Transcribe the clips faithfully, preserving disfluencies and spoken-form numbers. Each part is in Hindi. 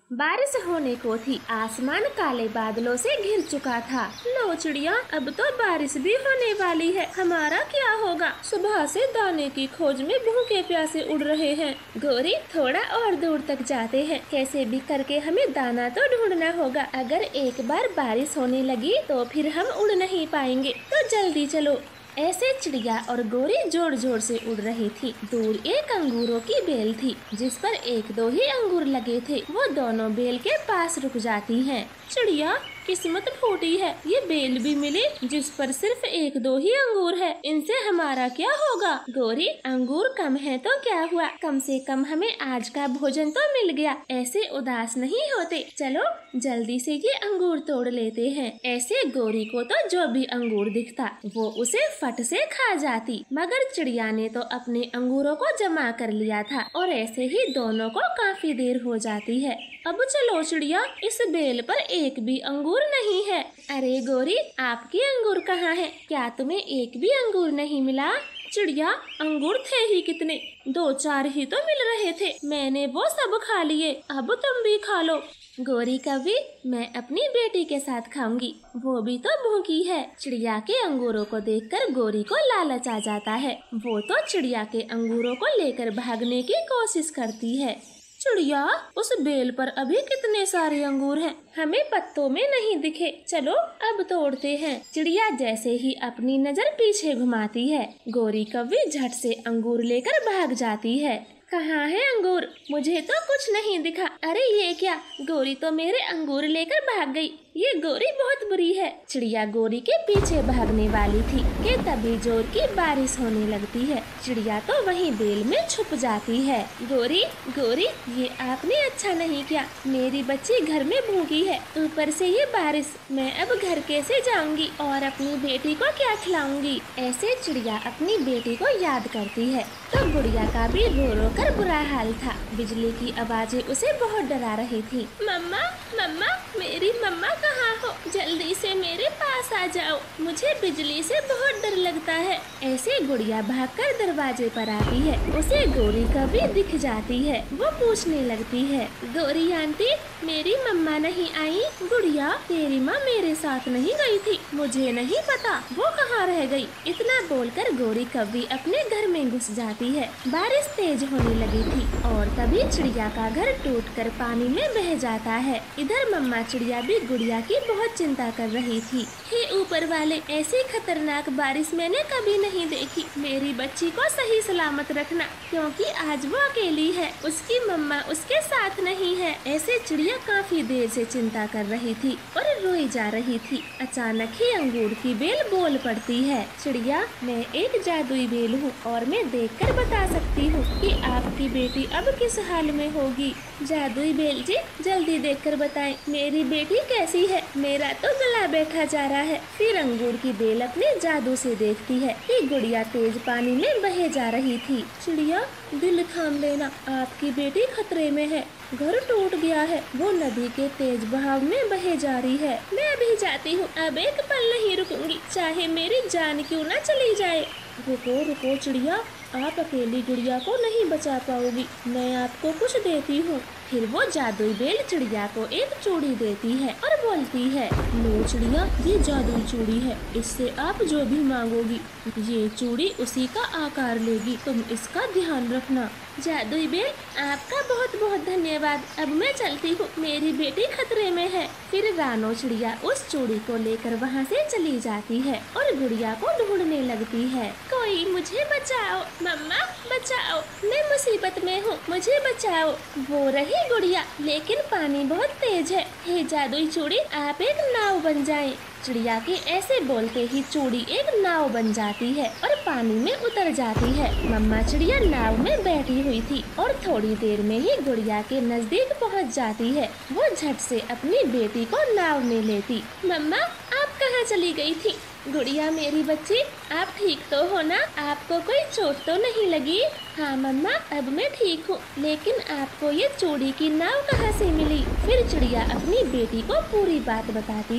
बारिश होने को थी, आसमान काले बादलों से घिर चुका था। लो चिड़िया, अब तो बारिश भी होने वाली है, हमारा क्या होगा? सुबह से दाने की खोज में भूखे प्यासे उड़ रहे हैं। गोरी, थोड़ा और दूर तक जाते हैं, कैसे भी करके हमें दाना तो ढूंढना होगा। अगर एक बार बारिश होने लगी तो फिर हम उड़ नहीं पाएंगे, तो जल्दी चलो। ऐसे चिड़िया और गोरी जोर जोर से उड़ रही थी। दूर एक अंगूरों की बेल थी, जिस पर एक दो ही अंगूर लगे थे। वो दोनों बेल के पास रुक जाती हैं। चिड़िया, किस्मत फूटी है, ये बेल भी मिली जिस पर सिर्फ एक दो ही अंगूर है। इनसे हमारा क्या होगा? गोरी, अंगूर कम है तो क्या हुआ, कम से कम हमें आज का भोजन तो मिल गया। ऐसे उदास नहीं होते, चलो जल्दी से ये अंगूर तोड़ लेते हैं। ऐसे गोरी को तो जो भी अंगूर दिखता वो उसे फट से खा जाती, मगर चिड़िया ने तो अपने अंगूरों को जमा कर लिया था और ऐसे ही दोनों को काफी देर हो जाती है। अब चलो चिड़िया, इस बेल पर एक भी अंगूर नहीं है। अरे गोरी, आपके अंगूर कहाँ हैं? क्या तुम्हें एक भी अंगूर नहीं मिला? चिड़िया, अंगूर थे ही कितने, दो चार ही तो मिल रहे थे, मैंने वो सब खा लिए, अब तुम भी खा लो। गोरी कभी, मैं अपनी बेटी के साथ खाऊंगी, वो भी तो भूखी है। चिड़िया के अंगूरों को देखकर गोरी को लालच आ जाता है। वो तो चिड़िया के अंगूरों को लेकर भागने की कोशिश करती है। चिड़िया, उस बेल पर अभी कितने सारे अंगूर हैं, हमें पत्तों में नहीं दिखे, चलो अब तोड़ते हैं। चिड़िया जैसे ही अपनी नजर पीछे घुमाती है, गोरी कौवी झट से अंगूर लेकर भाग जाती है। कहाँ है अंगूर? मुझे तो कुछ नहीं दिखा। अरे ये क्या, गोरी तो मेरे अंगूर लेकर भाग गई। ये गोरी बहुत बुरी है। चिड़िया गोरी के पीछे भागने वाली थी कि तभी जोर की बारिश होने लगती है। चिड़िया तो वहीं बेल में छुप जाती है। गोरी, गोरी, ये आपने अच्छा नहीं किया, मेरी बच्ची घर में भूखी है, ऊपर से ये बारिश, मैं अब घर कैसे जाऊंगी और अपनी बेटी को क्या खिलाऊंगी? ऐसे चिड़िया अपनी बेटी को याद करती है तो गुड़िया का भी रो रो कर बुरा हाल था। बिजली की आवाजें उसे बहुत डरा रही थी। मम्मा, मम्मा, मेरी मम्मा कहाँ हो? जल्दी से मेरे पास आ जाओ, मुझे बिजली से बहुत डर लगता है। ऐसे गुड़िया भागकर दरवाजे पर आती है। उसे गोरी कभी दिख जाती है। वो पूछने लगती है, गोरी आंटी, मेरी मम्मा नहीं आई? गुड़िया, तेरी माँ मेरे साथ नहीं गई थी, मुझे नहीं पता वो कहाँ रह गई। इतना बोलकर गोरी कभी अपने घर में घुस जाती है। बारिश तेज होने लगी थी और तभी चिड़िया का घर टूटकर पानी में बह जाता है। इधर मम्मा चिड़िया भी गुड़िया की बहुत चिंता कर रही थी। हे ऊपर वाले, ऐसी खतरनाक बारिश मैंने कभी नहीं देखी। मेरी बच्ची को सही सलामत रखना, क्योंकि आज वो अकेली है, उसकी मम्मा उसके साथ नहीं है। ऐसे चिड़िया काफी देर से चिंता कर रही थी और रोई जा रही थी। अचानक ही अंगूर की बेल बोल पड़ती है, चिड़िया, मैं एक जादुई बेल हूँ और मैं देखकर बता सकती हूँ कि आपकी बेटी अब किस हाल में होगी। जादुई बेल जी, जल्दी देखकर बताएं, मेरी बेटी कैसी है? मेरा तो गला बैठा जा रहा है। फिर अंगूर की बेल अपने जादू से देखती है कि गुड़िया तेज पानी में बहे जा रही थी। चिड़िया, दिल थाम लेना, आपकी बेटी खतरे में है, घर टूट गया है, वो नदी के तेज बहाव में बहे जा रही है। मैं अभी जाती हूँ, अब एक पल नहीं रुकूंगी, चाहे मेरी जान क्यों न चली जाए। रुको रुको चिड़िया, आप अकेली गुड़िया को नहीं बचा पाओगी, मैं आपको कुछ देती हूँ। फिर वो जादुई बेल चिड़िया को एक चूड़ी देती है और बोलती है, लो चिड़िया, ये जादुई चूड़ी है, इससे आप जो भी मांगोगी ये चूड़ी उसी का आकार लेगी, तुम इसका ध्यान रखना। जादुई बेल, आपका बहुत बहुत धन्यवाद, अब मैं चलती हूँ, मेरी बेटी खतरे में है। फिर रानो चिड़िया उस चूड़ी को लेकर वहाँ से चली जाती है और गुड़िया को ढूंढने लगती है। कोई मुझे बचाओ, मम्मा बचाओ, मैं मुसीबत में हूँ, मुझे बचाओ। वो रही गुड़िया, लेकिन पानी बहुत तेज है। हे जादुई चूड़ी, आप एक नाव बन जाएं। चिड़िया के ऐसे बोलते ही चूड़ी एक नाव बन जाती है और पानी में उतर जाती है। मम्मा चिड़िया नाव में बैठी हुई थी और थोड़ी देर में ही गुड़िया के नजदीक पहुंच जाती है। वो झट से अपनी बेटी को नाव में लेती। मम्मा, आप कहाँ चली गई थी? गुड़िया मेरी बच्ची, आप ठीक तो हो ना? आपको कोई चोट तो नहीं लगी? हाँ मम्मा, अब मैं ठीक हूँ, लेकिन आपको ये चूड़ी की नाव कहाँ से मिली? फिर चिड़िया अपनी बेटी को पूरी बात बताती है।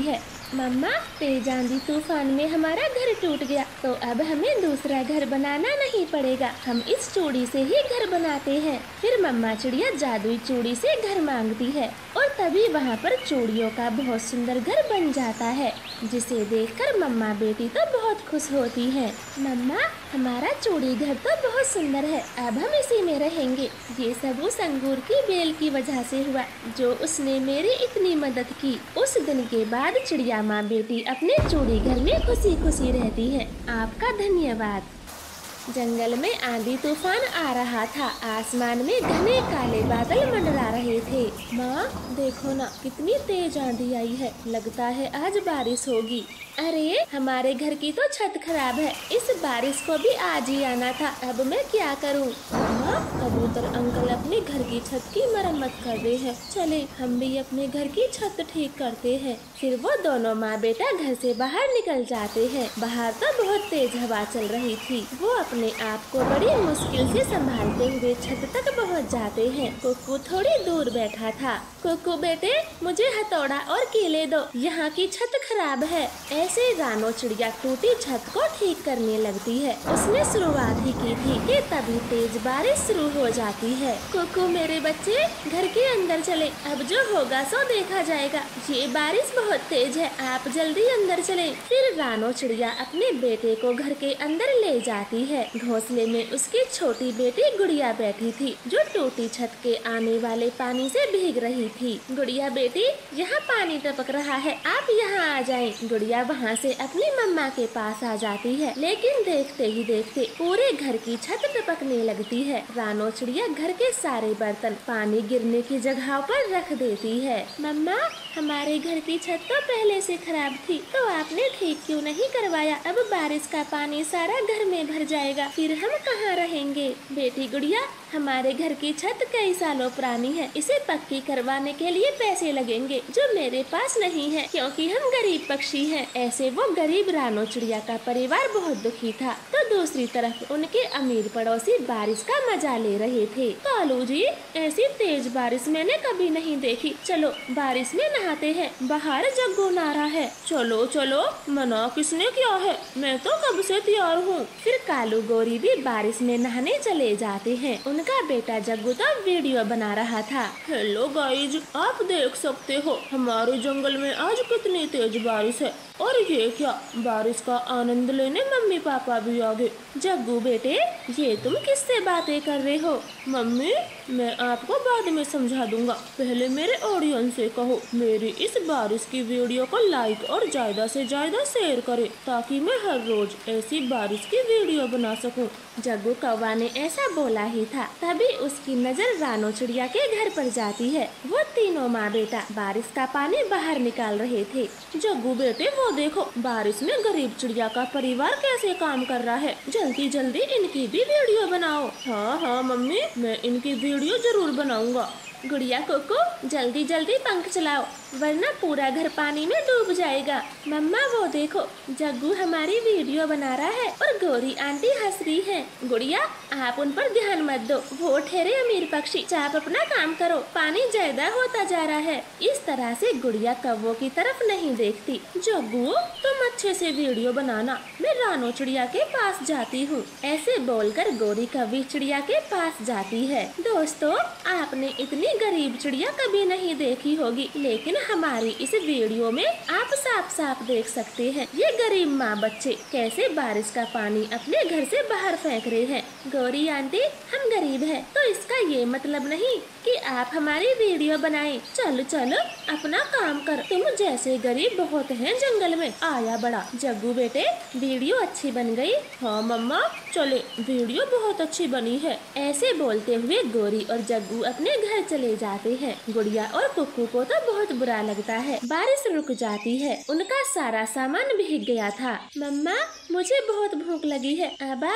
मम्मा, तेज आंधी तूफान में हमारा घर टूट गया, तो अब हमें दूसरा घर बनाना नहीं पड़ेगा, हम इस चूड़ी से ही घर बनाते हैं। फिर मम्मा चिड़िया जादुई चूड़ी से घर मांगती है और तभी वहाँ पर चूड़ियों का बहुत सुंदर घर बन जाता है, जिसे देखकर मम्मा बेटी तो बहुत खुश होती है। मम्मा, हमारा चूड़ी घर तो बहुत सुंदर है, अब हम इसी में रहेंगे। ये सब उस अंगूर की बेल की वजह से हुआ, जो उसने मेरी इतनी मदद की। उस दिन के बाद चिड़िया माँ बेटी अपने चूड़ी घर में खुशी खुशी रहती है। आपका धन्यवाद। जंगल में आंधी तूफान आ रहा था, आसमान में घने काले बादल मंडरा रहे थे। माँ देखो ना, कितनी तेज आंधी आई है, लगता है आज बारिश होगी। अरे हमारे घर की तो छत खराब है, इस बारिश को भी आज ही आना था, अब मैं क्या करूँ? माँ, कबूतर अंकल अपने घर की छत की मरम्मत कर रहे हैं, चले हम भी अपने घर की छत ठीक करते हैं। फिर वो दोनों माँ बेटा घर से बाहर निकल जाते हैं। बाहर तो बहुत तेज हवा चल रही थी, वो अपने आप को बड़ी मुश्किल से संभालते हुए छत तक पहुँच जाते हैं। कुक्कू थोड़ी दूर बैठा था। कुक्कू बेटे, मुझे हथौड़ा और कीले दो, यहाँ की छत खराब है। ऐसे रानो चिड़िया टूटी छत को ठीक करने लगती है। उसने शुरुआत ही की थी कि तभी तेज बारिश शुरू हो जाती है। कुक्कू मेरे बच्चे, घर के अंदर चले, अब जो होगा सो देखा जाएगा। ये बारिश बहुत तेज है, आप जल्दी अंदर चले। फिर रानो चिड़िया अपने बेटे को घर के अंदर ले जाती है। घोंसले में उसकी छोटी बेटी गुड़िया बैठी थी, जो टूटी छत के आने वाले पानी से भीग रही थी। गुड़िया बेटी, यहाँ पानी टपक रहा है, आप यहाँ आ जाएं। गुड़िया वहाँ से अपनी मम्मा के पास आ जाती है, लेकिन देखते ही देखते पूरे घर की छत टपकने लगती है। रानो चिड़िया घर के सारे बर्तन पानी गिरने की जगह पर रख देती है। मम्मा, हमारे घर की छत तो पहले से खराब थी, तो आपने ठीक क्यों नहीं करवाया? अब बारिश का पानी सारा घर में भर जाएगा, फिर हम कहाँ रहेंगे? बेटी गुड़िया, हमारे घर की छत कई सालों पुरानी है, इसे पक्की करवाने के लिए पैसे लगेंगे, जो मेरे पास नहीं है, क्योंकि हम गरीब पक्षी हैं। ऐसे वो गरीब रानो चिड़िया का परिवार बहुत दुखी था, तो दूसरी तरफ उनके अमीर पड़ोसी बारिश का मजा ले रहे थे। कालू जी, ऐसी तेज बारिश मैंने कभी नहीं देखी, चलो बारिश में नहाते हैं, बाहर जग्गू नारा है। चलो चलो, मना किसने किया है, मैं तो कब से तैयार हूँ। फिर कालू गोरी भी बारिश में नहाने चले जाते हैं। उनका बेटा जग्गू तो वीडियो बना रहा था। हेलो गाइज, आप देख सकते हो हमारे जंगल में आज कितनी तेज बारिश है, और ये क्या, बारिश का आनंद लेने मम्मी पापा भी आ गए। जग्गू बेटे, ये तुम किससे बातें कर रहे हो? मम्मी, मैं आपको बाद में समझा दूंगा, पहले मेरे ऑडियंस से कहो मेरी इस बारिश की वीडियो को लाइक और ज्यादा से ज्यादा शेयर करे, ताकि मैं हर रोज ऐसी बारिश की वीडियो बना सकूं। जग्गू कौवा ने ऐसा बोला ही था, तभी उसकी नजर रानो चिड़िया के घर पर जाती है। वो तीनों माँ बेटा बारिश का पानी बाहर निकाल रहे थे। जग्गू बेटे, वो देखो बारिश में गरीब चिड़िया का परिवार कैसे काम कर रहा है, जल्दी जल्दी इनकी भी वीडियो बनाओ। हाँ हाँ मम्मी, मैं इनकी वीडियो जरूर बनाऊंगा। गुड़िया कोको, जल्दी जल्दी पंख चलाओ, वरना पूरा घर पानी में डूब जाएगा। मम्मा वो देखो, जग्गू हमारी वीडियो बना रहा है और गौरी आंटी हंस रही है। गुड़िया, आप उन पर ध्यान मत दो, वो ठहरे अमीर पक्षी, आप अपना काम करो, पानी ज्यादा होता जा रहा है। इस तरह से गुड़िया कौवों की तरफ नहीं देखती। जग्गू, तुम अच्छे से वीडियो बनाना, मैं रानो चिड़िया के पास जाती हूँ। ऐसे बोलकर गौरी कौवी चिड़िया के पास जाती है। दोस्तों, आपने इतनी गरीब चिड़िया कभी नहीं देखी होगी, लेकिन हमारी इस वीडियो में आप साफ साफ देख सकते हैं ये गरीब माँ बच्चे कैसे बारिश का पानी अपने घर से बाहर फेंक रहे हैं। गौरी आंटी, हम गरीब हैं, तो इसका ये मतलब नहीं कि आप हमारी वीडियो बनाएं। चलो चलो, अपना काम कर, तुम जैसे गरीब बहुत हैं जंगल में। आया बड़ा। जग्गू बेटे, वीडियो अच्छी बन गई? हाँ मम्मा, चले, वीडियो बहुत अच्छी बनी है। ऐसे बोलते हुए गौरी और जग्गू अपने घर चले जाते हैं। गुड़िया और कुक्कू को तो बहुत बुरा लगता है। बारिश रुक जाती है, उनका सारा सामान भीग गया था। मम्मा, मुझे बहुत भूख लगी है, अब आप खाना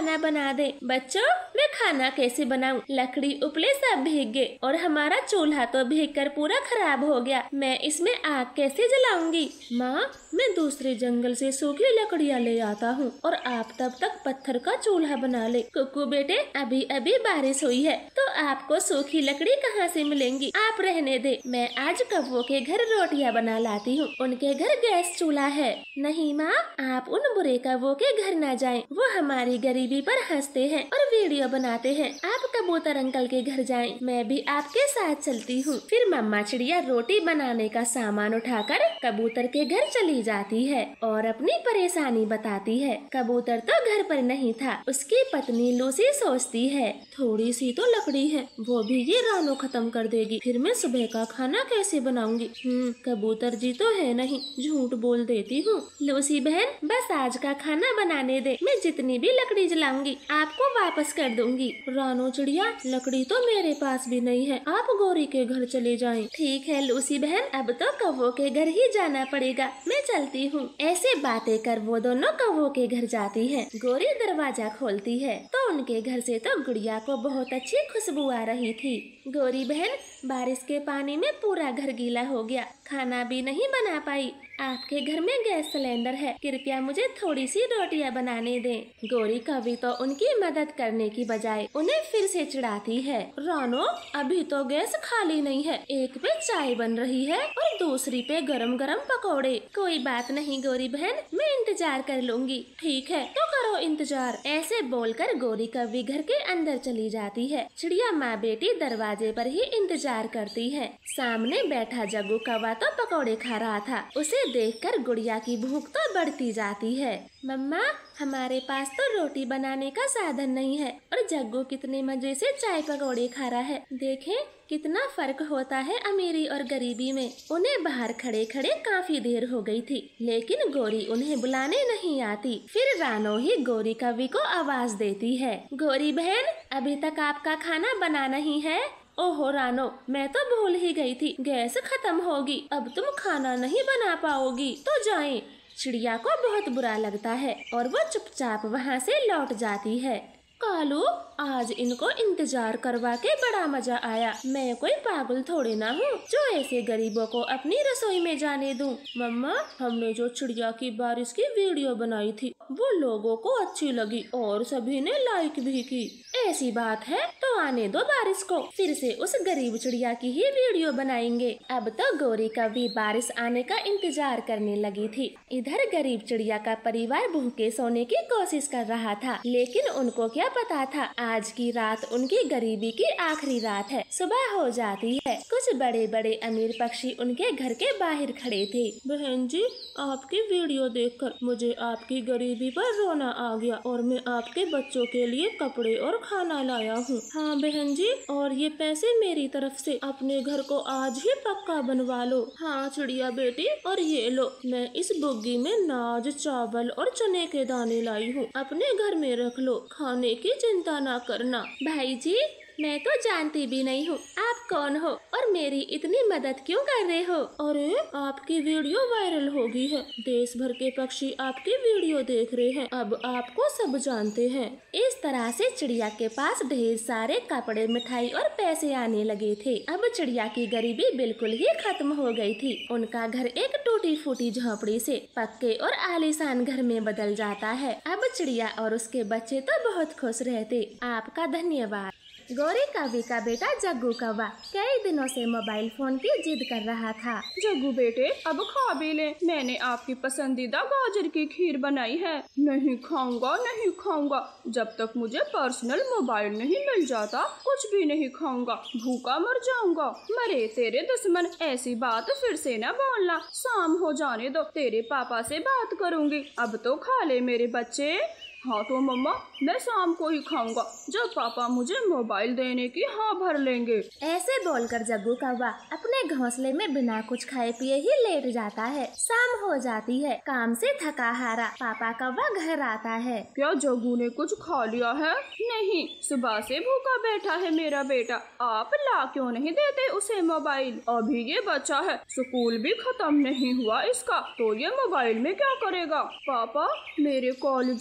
खाना बना दे। बच्चों, मैं खाना कैसे बनाऊं? लकड़ी उपले सब भीग गए और हमारा चूल्हा तो भीग कर पूरा खराब हो गया। मैं इसमें आग कैसे जलाऊंगी? माँ, मैं दूसरे जंगल से सूखी लकड़ियाँ ले आता हूँ और आप तब तक पत्थर का चूल्हा बना ले। कुकू बेटे, अभी अभी बारिश हुई है तो आपको सूखी लकड़ी कहाँ से मिलेंगी? आप रहने दे, मैं आज कौवों के घर रोटियाँ बना लाती हूँ। उनके घर गैस चूल्हा है। नहीं माँ, आप उन बुरे कौवों के घर न जाएं। वो हमारी गरीबी पर हंसते हैं और वीडियो बनाते हैं। आप कबूतर अंकल के घर जाएं, मैं भी आपके साथ चलती हूँ। फिर मम्मा चिड़िया रोटी बनाने का सामान उठाकर कबूतर के घर चली जाती है और अपनी परेशानी बताती है। कबूतर तो घर पर नहीं था। उसकी पत्नी लूसी सोचती है, थोड़ी सी तो लकड़ी है, वो भी ये रानो खत्म कर देगी। फिर मैं सुबह का खाना कैसे बनाऊंगी? हम्म कबूतर जी तो है नहीं, झूठ बोल देती हूँ। लूसी बहन, बस आज का खाना बनाने दे, मैं जितनी भी लकड़ी जलाऊंगी आपको वापस कर दूंगी। रानो चिड़िया, लकड़ी तो मेरे पास भी नहीं है, आप गौरी के घर चले जाएं। ठीक है लूसी बहन, अब तो कौवों के घर ही जाना पड़ेगा, मैं चलती हूँ। ऐसे बातें कर वो दोनों कौवों के घर जाती है। गौरी दरवाजा खोलती है तो उनके घर से तो गुड़िया को बहुत अच्छी खुशबू आ रही थी। गौरी बहन, बारिश के पानी में पूरा घर गीला हो गया, खाना भी नहीं बना पाई। आपके घर में गैस सिलेंडर है, कृपया मुझे थोड़ी सी रोटियां बनाने दें। गौरी कवि तो उनकी मदद करने की बजाय उन्हें फिर से चिढ़ाती है। रानो, अभी तो गैस खाली नहीं है, एक पे चाय बन रही है और दूसरी पे गरम गरम पकौड़े। कोई बात नहीं गौरी बहन, मैं इंतजार कर लूंगी। ठीक है तो करो इंतजार। ऐसे बोलकर गौरी कवि घर के अंदर चली जाती है। चिड़िया माँ बेटी दरवाजे पर ही इंतजार करती है। सामने बैठा जग्गू कौवा तो पकौड़े खा रहा था। उसे देखकर गुड़िया की भूख तो बढ़ती जाती है। मम्मा, हमारे पास तो रोटी बनाने का साधन नहीं है और जग्गू कितने मजे से चाय पकौड़े खा रहा है। देखें कितना फर्क होता है अमीरी और गरीबी में। उन्हें बाहर खड़े खड़े काफी देर हो गई थी, लेकिन गौरी उन्हें बुलाने नहीं आती। फिर रानो ही गौरी कवि को आवाज देती है, गौरी बहन, अभी तक आपका खाना बना नहीं है? ओहो रानो, मैं तो भूल ही गई थी, गैस खत्म होगी, अब तुम खाना नहीं बना पाओगी, तो जाएं। चिड़िया को बहुत बुरा लगता है और वो चुपचाप वहाँ से लौट जाती है। कालू, आज इनको इंतजार करवा के बड़ा मजा आया। मैं कोई पागल थोड़ी ना हूँ जो ऐसे गरीबों को अपनी रसोई में जाने दूं। मम्मा, हमने जो चिड़िया की बारिश की वीडियो बनाई थी वो लोगों को अच्छी लगी और सभी ने लाइक भी की। ऐसी बात है तो आने दो बारिश को, फिर से उस गरीब चिड़िया की ही वीडियो बनाएंगे। अब तो गौरी का भी बारिश आने का इंतजार करने लगी थी। इधर गरीब चिड़िया का परिवार भूखे सोने की कोशिश कर रहा था, लेकिन उनको क्या पता था आज की रात उनकी गरीबी की आखिरी रात है। सुबह हो जाती है। कुछ बड़े बड़े अमीर पक्षी उनके घर के बाहर खड़े थे। बहन जी, आपकी वीडियो देखकर मुझे आपकी गरीबी पर रोना आ गया और मैं आपके बच्चों के लिए कपड़े और खाना लाया हूँ। हाँ बहन जी, और ये पैसे मेरी तरफ से अपने घर को आज ही पक्का बनवा लो। हाँ चिड़िया बेटी, और ये लो, मैं इस बुग्गी में नाज, चावल और चने के दाने लाई हूँ, अपने घर में रख लो, खाने की चिंता ना करना। भाई जी, मैं तो जानती भी नहीं हूँ आप कौन हो और मेरी इतनी मदद क्यों कर रहे हो? अरे, आपकी वीडियो वायरल हो गई है, देश भर के पक्षी आपकी वीडियो देख रहे हैं, अब आपको सब जानते हैं। इस तरह से चिड़िया के पास ढेर सारे कपड़े, मिठाई और पैसे आने लगे थे। अब चिड़िया की गरीबी बिल्कुल ही खत्म हो गई थी। उनका घर एक टूटी फूटी झोपड़ी से पक्के और आलीशान घर में बदल जाता है। अब चिड़िया और उसके बच्चे तो बहुत खुश रहते। आपका धन्यवाद। गौरी कवि का बेटा जग्गू कौवा कई दिनों से मोबाइल फोन की जिद कर रहा था। जग्गू बेटे, अब खा भी ले, मैंने आपकी पसंदीदा गाजर की खीर बनाई है। नहीं खाऊंगा, नहीं खाऊंगा, जब तक मुझे पर्सनल मोबाइल नहीं मिल जाता कुछ भी नहीं खाऊंगा, भूखा मर जाऊंगा। मरे तेरे दुश्मन, ऐसी बात फिर से न बोलना। शाम हो जाने दो, तेरे पापा से बात करूंगी। अब तो खा ले मेरे बच्चे। हाँ तो मम्मा, मैं शाम को ही खाऊंगा जब पापा मुझे मोबाइल देने की हाँ भर लेंगे। ऐसे बोलकर जग्गू कौवा अपने घोंसले में बिना कुछ खाए पिए ही लेट जाता है। शाम हो जाती है। काम से थका हारा पापा कौवा घर आता है। क्या जग्गू ने कुछ खा लिया है? नहीं, सुबह से भूखा बैठा है मेरा बेटा, आप ला क्यों नहीं देते उसे मोबाइल? अभी ये बच्चा है, स्कूल भी खत्म नहीं हुआ इसका, तो ये मोबाइल में क्या करेगा? पापा, मेरे कॉलेज के सब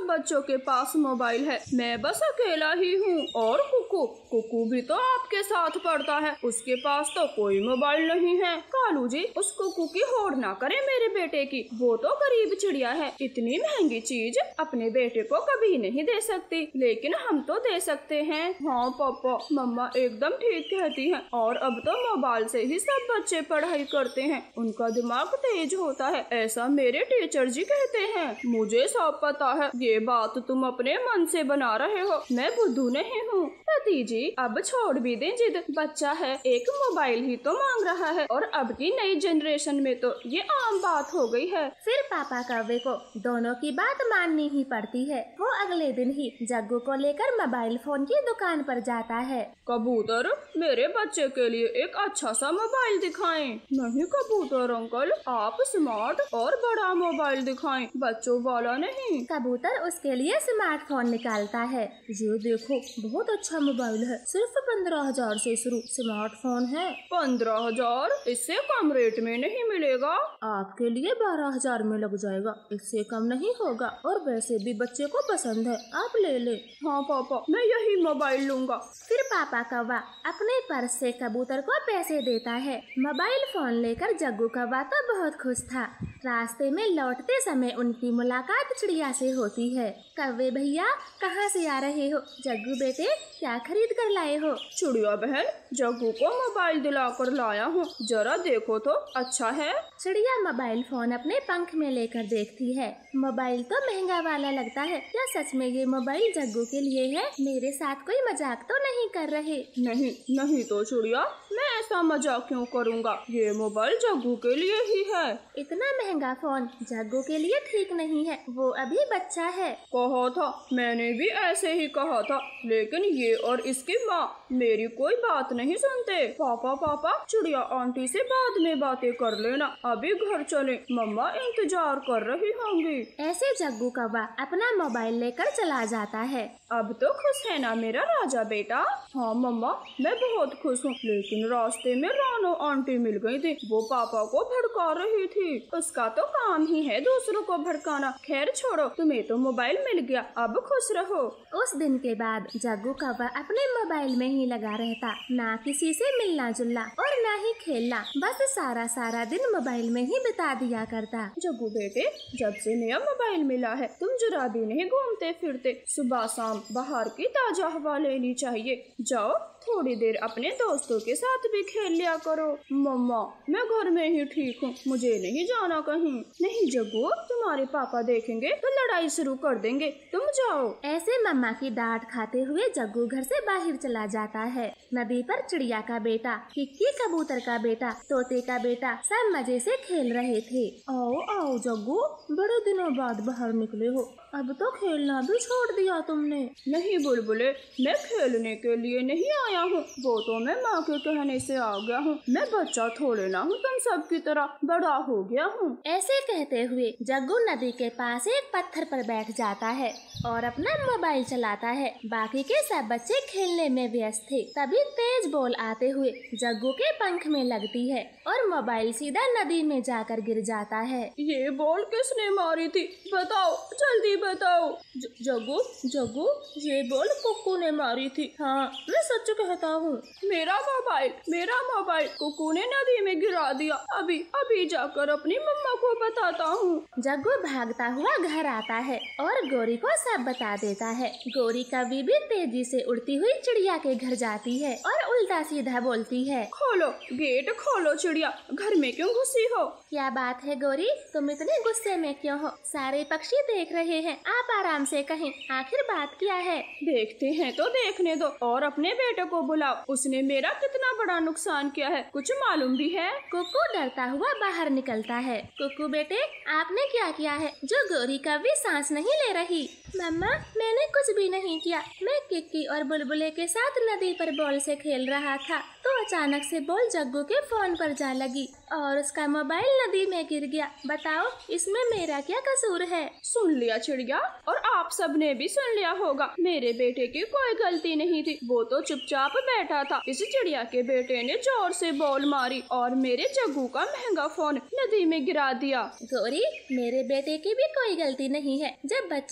सब बच्चों के पास मोबाइल है, मैं बस अकेला ही हूँ। और कुकू कुकू भी तो आपके साथ पढ़ता है, उसके पास तो कोई मोबाइल नहीं है। कालू जी, उस कुकू की होड़ ना करें मेरे बेटे की, वो तो गरीब चिड़िया है, इतनी महंगी चीज अपने बेटे को कभी नहीं दे सकती, लेकिन हम तो दे सकते हैं। हाँ पापा, मम्मा एकदम ठीक कहती हैं। और अब तो मोबाइल से ही सब बच्चे पढ़ाई करते हैं, उनका दिमाग तेज होता है, ऐसा मेरे टीचर जी कहते हैं। मुझे सब पता है, ये बात तुम अपने मन से बना रहे हो, मैं बुद्धू नहीं हूँ। पति जी, अब छोड़ भी दें जिद, बच्चा है, एक मोबाइल ही तो मांग रहा है, और अब की नई जनरेशन में तो ये आम बात हो गई है। फिर पापा कौवे को दोनों की बात माननी ही पड़ती है। वो अगले दिन ही जग्गू को लेकर मोबाइल फोन की दुकान पर जाता है। कबूतर, मेरे बच्चे के लिए एक अच्छा सा मोबाइल दिखाएं। नहीं कबूतर अंकल, आप स्मार्ट और बड़ा मोबाइल दिखाएं, बच्चों वाला नहीं। कबूतर उसके लिए स्मार्टफोन निकालता है। ये देखो, बहुत अच्छा मोबाइल है, सिर्फ पंद्रह हजार से शुरू स्मार्टफोन है। पंद्रह हजार? इससे कम रेट में नहीं मिलेगा। आपके लिए बारह हजार में लग जाएगा, इससे कम नहीं होगा, और वैसे भी बच्चे को पसंद है, आप ले ले। हाँ पापा, मैं यही मोबाइल लूँगा। फिर पापा कौवा अपने पर्स से कबूतर को पैसे देता है। मोबाइल फोन लेकर जग्गू कौवा तो बहुत खुश था। रास्ते में लौटते समय उनकी मुलाकात चिड़िया से होती है। कौवे भैया, कहाँ से आ रहे हो? जग्गू बेटे, क्या खरीद कर लाए हो? चिड़िया बहन, जग्गू को मोबाइल दिला कर लाया हूँ, जरा देखो तो, अच्छा है। चिड़िया मोबाइल फोन अपने पंख में लेकर देखती है। मोबाइल तो महंगा वाला लगता है, क्या सच में ये मोबाइल जग्गू के लिए है? मेरे साथ कोई मजाक तो नहीं कर रहे? नहीं नहीं तो चिड़िया, मैं ऐसा मजाक क्यों करूँगा, ये मोबाइल जग्गू के लिए ही है। इतना महंगा फोन जग्गू के लिए ठीक नहीं है, वो अभी बच्चा है। कहा था, मैंने भी ऐसे ही कहा था, लेकिन ये और इसकी माँ मेरी कोई बात नहीं सुनते। पापा पापा, चिड़िया आंटी से बाद में बातें कर लेना, अभी घर चले, मम्मा इंतजार कर रही होंगी। ऐसे जग्गू कौवा अपना मोबाइल लेकर चला जाता है। अब तो खुश है ना मेरा राजा बेटा? हाँ मम्मा, मैं बहुत खुश हूँ, लेकिन रास्ते में रानो आंटी मिल गई थी, वो पापा को भड़का रही थी। उसका तो काम ही है दूसरों को भड़काना। खैर छोड़ो, तुम्हें तो मोबाइल मिल गया, अब खुश रहो। उस दिन के बाद जग्गू कौवा अपने मोबाइल में ही लगा रहता, ना किसी से मिलना जुलना और ना ही खेलना, बस सारा सारा दिन मोबाइल में ही बिता दिया करता। जग्गू बेटे, जब से नया मोबाइल मिला है, तुम जरा भी नहीं घूमते फिरते, सुबह शाम बाहर की ताजा हवा लेनी चाहिए। जाओ, थोड़ी देर अपने दोस्तों के साथ भी खेल लिया करो। मम्मा, मैं घर में ही ठीक हूँ, मुझे नहीं जाना कहीं। नहीं जग्गू, तुम्हारे पापा देखेंगे तो लड़ाई शुरू कर देंगे, तुम जाओ। ऐसे मम्मा की डांट खाते हुए जग्गू घर से बाहर चला जाता है। नदी पर चिड़िया का बेटा, किक्की कबूतर का बेटा, तोते का बेटा सब मजे से खेल रहे थे। आओ आओ जग्गू, बड़े दिनों बाद बाहर निकले हो, अब तो खेलना भी छोड़ दिया तुमने। नहीं बुलबुले, मैं खेलने के लिए नहीं आया हूँ, वो तो मैं माँ के कहने से आ गया हूँ। मैं बच्चा थोड़े ना हूँ, तुम सब की तरह बड़ा हो गया हूँ। ऐसे कहते हुए जग्गू नदी के पास एक पत्थर पर बैठ जाता है और अपना मोबाइल चलाता है। बाकी के सब बच्चे खेलने में व्यस्त थे। तभी तेज बॉल आते हुए जग्गू के पंख में लगती है और मोबाइल सीधा नदी में जाकर गिर जाता है। ये बॉल किसने मारी थी, बताओ, जल्दी बताओ। जग्गू जग्गू, ये बॉल कुकू ने मारी थी। हाँ, मैं सच कहता हूँ। मेरा मोबाइल मेरा मोबाइल कुकू ने नदी में गिरा दिया। अभी अभी जाकर अपनी मम्मा को बताता हूँ। जग्गू भागता हुआ घर आता है और गोरी को सब बता देता है। गोरी कभी भी तेजी से उड़ती हुई चिड़िया के घर जाती है और उल्टा सीधा बोलती है, खोलो गेट, खोलो चिड़िया, घर में क्यों घुसी हो? क्या बात है गोरी, तुम इतने गुस्से में क्यों हो? सारे पक्षी देख रहे हैं, आप आराम से कहें, आखिर बात क्या है? देखते हैं तो देखने दो, और अपने बेटे को बुलाओ, उसने मेरा कितना बड़ा नुकसान किया है, कुछ मालूम भी है? कुकू डरता हुआ बाहर निकलता है। कुकू बेटे, आपने क्या किया है जो गोरी का भी सांस नहीं ले रही? मम्मा, मैंने कुछ भी नहीं किया, मैं किक्की और बुलबुले के साथ नदी पर बॉल से खेल रहा था, तो अचानक से बॉल जग्गू के फोन पर जा लगी और उसका मोबाइल नदी में गिर गया। बताओ, इसमें मेरा क्या कसूर है? सुन लिया चिड़िया, और आप सब ने भी सुन लिया होगा, मेरे बेटे की कोई गलती नहीं थी, वो तो चुपचाप बैठा था। इस चिड़िया के बेटे ने जोर से बॉल मारी और मेरे जग्गू का महंगा फोन नदी में गिरा दिया। गोरी, मेरे बेटे की भी कोई गलती नहीं है, जब बच्चे वहाँ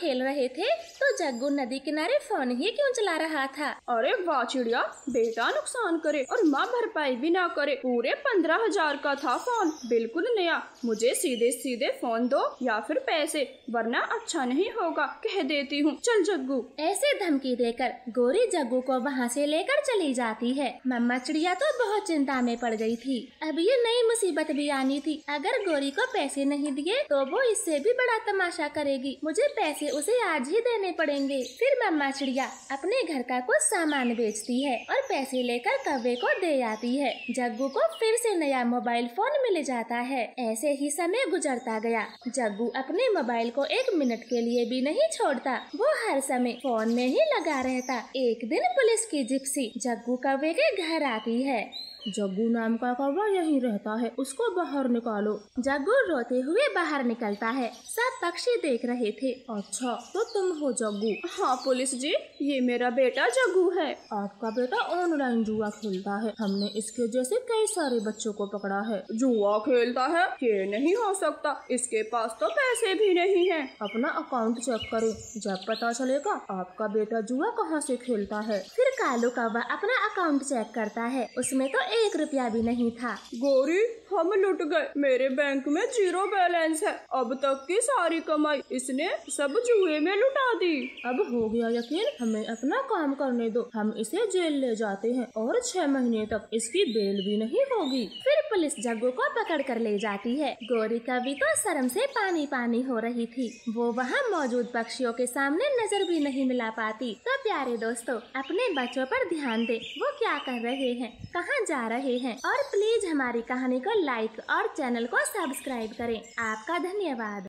खेल रहे थे तो जग्गू नदी किनारे फोन ही क्यों चला रहा था। अरे वाह चिड़िया, बेटा नुकसान करे और माँ भरपाई भी ना करे। पूरे पंद्रह हजार का था फोन, बिल्कुल नया। मुझे सीधे सीधे फोन दो या फिर पैसे, वरना अच्छा नहीं होगा, कह देती हूँ। चल जग्गू। ऐसे धमकी देकर गोरी जग्गू को वहाँ से लेकर चली जाती है। मम्मा चिड़िया तो बहुत चिंता में पड़ गई थी। अब ये नई मुसीबत भी आनी थी। अगर गोरी को पैसे नहीं दिए तो वो इससे भी बड़ा तमाशा करेगी। मुझे पैसे उसे आज ही देने पड़ेंगे। फिर मम्मा चिड़िया अपने घर का कुछ सामान बेचती है और पैसे लेकर कौवे को दे आती है। जग्गू को फिर से नया मोबाइल फोन मिल जाता है। ऐसे ही समय गुजरता गया। जग्गू अपने मोबाइल को एक मिनट के लिए भी नहीं छोड़ता। वो हर समय फोन में ही लगा रहता। एक दिन पुलिस की जिप्सी जग्गू कौवे के घर आती है। जग्गू नाम का कौवा यहीं रहता है, उसको बाहर निकालो। जग्गू रोते हुए बाहर निकलता है। सब पक्षी देख रहे थे। अच्छा तो तुम हो जग्गू? हाँ पुलिस जी, ये मेरा बेटा जग्गू है। आपका बेटा ऑनलाइन जुआ खेलता है, हमने इसके जैसे कई सारे बच्चों को पकड़ा है। जुआ खेलता है? ये नहीं हो सकता, इसके पास तो पैसे भी नहीं है। अपना अकाउंट चेक करें, जब पता चलेगा आपका बेटा जुआ कहाँ से खेलता है। फिर कालू कौवा अपना अकाउंट चेक करता है, उसमें तो एक रुपया भी नहीं था। गोरी, हम लुट गए। मेरे बैंक में जीरो बैलेंस है। अब तक की सारी कमाई इसने सब जुए में लुटा दी। अब हो गया यकीन, हमें अपना काम करने दो। हम इसे जेल ले जाते हैं और छह महीने तक इसकी बेल भी नहीं होगी। फिर पुलिस जग्गू को पकड़ कर ले जाती है। गोरी कौवी तो शर्म से पानी पानी हो रही थी। वो वहाँ मौजूद पक्षियों के सामने नजर भी नहीं मिला पाती। तो प्यारे दोस्तों, अपने बच्चों पर ध्यान दे, वो क्या कर रहे हैं, कहाँ जा रहे हैं। और प्लीज हमारी कहानी को लाइक और चैनल को सब्सक्राइब करें। आपका धन्यवाद।